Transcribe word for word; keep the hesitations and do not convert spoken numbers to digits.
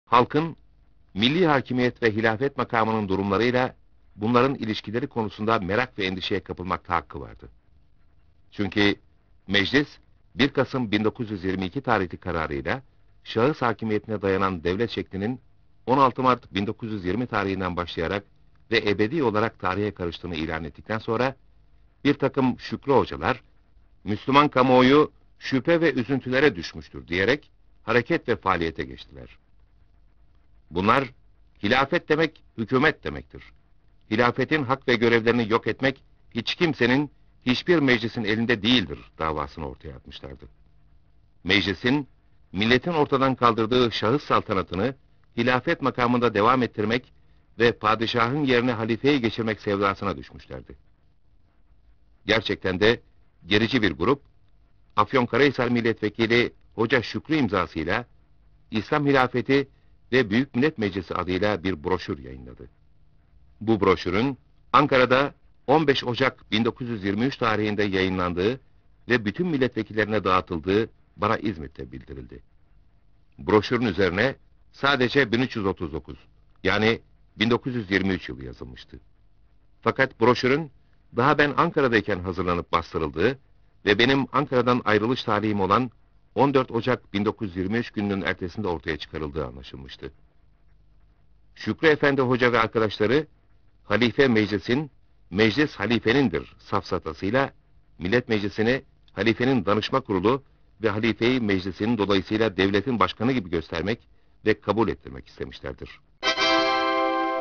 halkın milli hakimiyet ve hilafet makamının durumlarıyla bunların ilişkileri konusunda merak ve endişeye kapılmakta hakkı vardı. Çünkü meclis bir Kasım bin dokuz yüz yirmi iki tarihli kararıyla şahıs hakimiyetine dayanan devlet şeklinin on altı Mart bin dokuz yüz yirmi tarihinden başlayarak ve ebedi olarak tarihe karıştığını ilan ettikten sonra bir takım şükrü hocalar, Müslüman kamuoyu şüphe ve üzüntülere düşmüştür diyerek hareket ve faaliyete geçtiler. Bunlar, hilafet demek hükümet demektir. Hilafetin hak ve görevlerini yok etmek hiç kimsenin, hiçbir meclisin elinde değildir davasını ortaya atmışlardı. Meclisin, milletin ortadan kaldırdığı şahıs saltanatını hilafet makamında devam ettirmek ve padişahın yerine halifeyi geçirmek sevdasına düşmüşlerdi. Gerçekten de gerici bir grup, Afyonkarahisar Milletvekili Hoca Şükrü imzasıyla İslam Hilafeti ve Büyük Millet Meclisi adıyla bir broşür yayınladı. Bu broşürün Ankara'da on beş Ocak bin dokuz yüz yirmi üç tarihinde yayınlandığı ve bütün milletvekillerine dağıtıldığı bana İzmit'te bildirildi. Broşürün üzerine sadece bin üç yüz otuz dokuz, yani bin dokuz yüz yirmi üç yılı yazılmıştı. Fakat broşürün daha ben Ankara'dayken hazırlanıp bastırıldığı ve benim Ankara'dan ayrılış tarihim olan on dört Ocak bin dokuz yüz yirmi üç gününün ertesinde ortaya çıkarıldığı anlaşılmıştı. Şükrü Efendi Hoca ve arkadaşları, Halife Meclis'in, meclis halifenindir safsatasıyla, Millet Meclisi'ni halifenin danışma kurulu ve halifeyi meclisinin dolayısıyla devletin başkanı gibi göstermek ve kabul ettirmek istemişlerdir.